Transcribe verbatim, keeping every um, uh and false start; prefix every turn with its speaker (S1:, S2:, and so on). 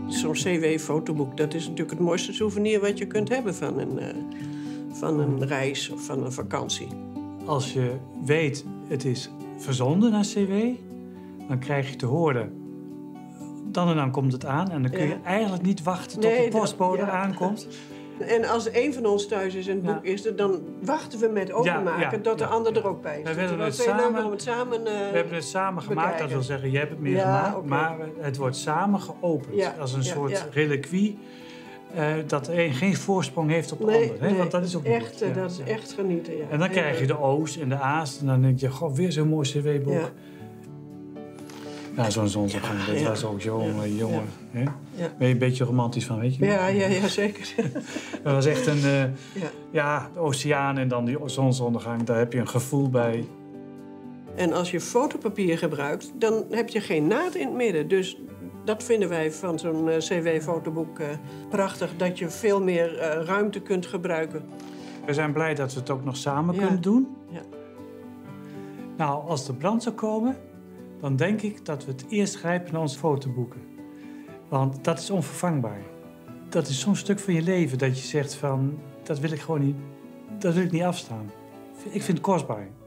S1: Zo'n C W-fotoboek, dat is natuurlijk het mooiste souvenir wat je kunt hebben van een, uh, van een reis of van een vakantie.
S2: Als je weet, het is verzonden naar C W, dan krijg je te horen, dan en dan komt het aan. En dan kun je ja. eigenlijk niet wachten tot nee, de postbode dat, ja. aankomt.
S1: En als een van ons thuis is en het ja. boek is er, dan wachten we met openmaken ja, ja, tot de ja, ander ja. er ook bij is.
S2: We, hebben het, samen, om het, samen, uh, we hebben het samen gemaakt, bekijken. Dat wil zeggen, je hebt het meer ja, gemaakt, okay. maar het wordt samen geopend. Ja, als een ja, soort ja. reliquie, uh, dat de een geen voorsprong heeft op de
S1: nee,
S2: ander. Hè?
S1: Nee,
S2: want dat is ook
S1: echt,
S2: goed. Ja,
S1: dat is
S2: ja.
S1: echt genieten. Ja.
S2: En dan krijg je de O's en de A's en dan denk je, goh, weer zo'n mooi C W-boek. Ja. Ja, zo'n zonsopgang, dat ja. was ook jongen, ja. jongen. Ja. Ja. Ben je een beetje romantisch van, weet je?
S1: Ja, ja, ja zeker.
S2: Dat was echt een, uh, ja. ja, de oceaan en dan die zonsondergang, daar heb je een gevoel bij.
S1: En als je fotopapier gebruikt, dan heb je geen naad in het midden. Dus dat vinden wij van zo'n uh, C W-fotoboek uh, prachtig, dat je veel meer uh, ruimte kunt gebruiken.
S2: We zijn blij dat we het ook nog samen ja. kunnen doen. Ja. Nou, als er brand zou komen, dan denk ik dat we het eerst grijpen naar onze fotoboeken. Want dat is onvervangbaar. Dat is zo'n stuk van je leven dat je zegt van, dat wil ik gewoon niet, dat wil ik niet afstaan. Ik vind het kostbaar.